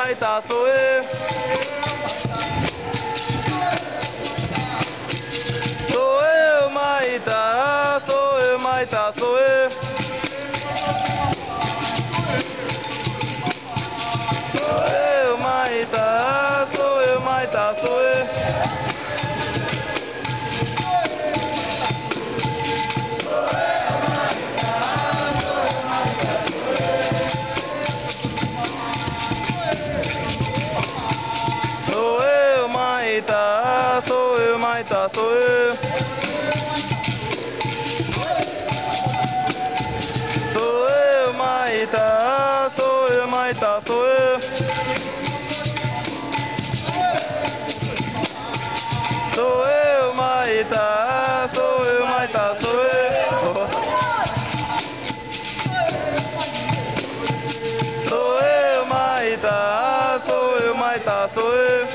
maita soe. Soe maita, soe maita soe. Soe maita, soe maita soe. Soe maita soe. Soe maita, soe maita soe. Soe maita, soe maita soe. Soe maita, soe maita soe.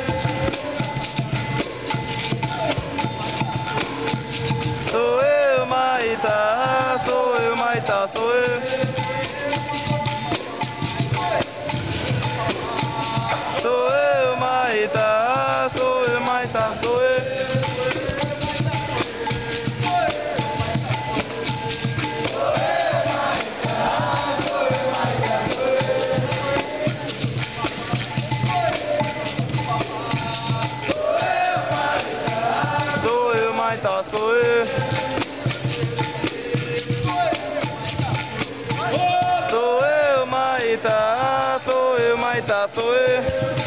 Soe maita, soe maita soe. Soe maita, soe maita soe. Soe maita soe. Soe maita, soe maita soe.